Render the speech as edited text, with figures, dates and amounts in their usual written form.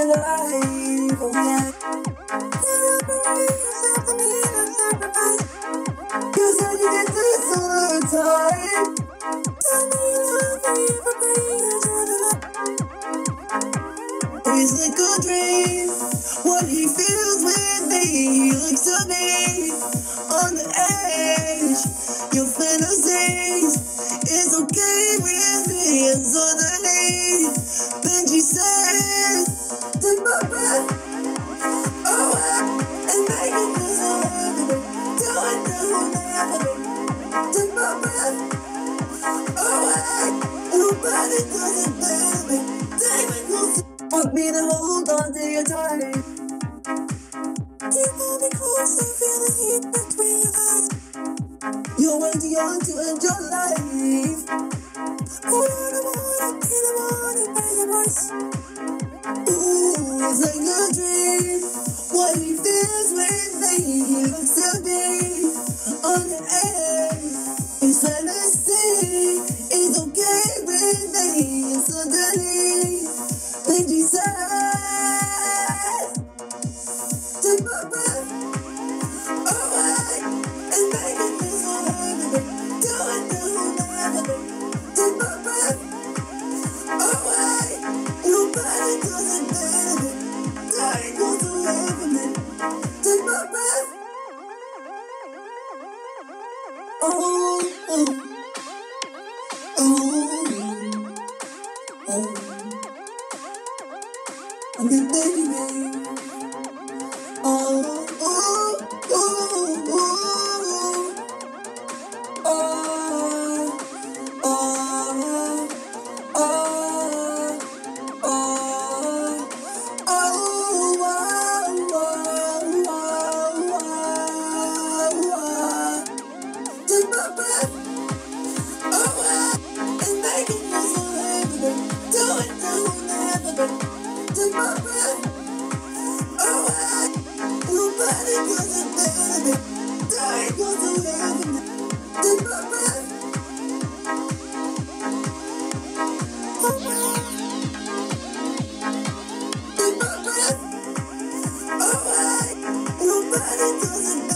alive, oh yeah. Cause I get this all the time. It's like a dream, what he feels with me. He looks to me, on the edge. Your fantasies is okay with me. It's underneath. Then she said, take my breath away and make it feel so heavy. Do it now, take my breath away. Nobody does it, baby. Take me closer. Want me to hold on to your tight. You pull me closer, feel the heat between your eyes. You're way too young to enjoy life. Hold on, in the morning, by your voice. Ooh, it's like a dream. What he feels with me, he looks to me on the edge. It's fantasy, it's okay with me. It's underneath. Then she said, take my breath away and make it feel so heavy. Do it now, take my breath away. Nobody does it, baby. Don't go to heaven. Take my breath. Oh, oh, oh, oh. I'm the baby. Oh, oh, oh, oh, oh, oh, oh, oh, take my breath away and make it feel so heavy. Do it now, take my breath away. Nobody does it, baby. Don't go to heaven. Take my breath away. Take my breath away. Nobody does it,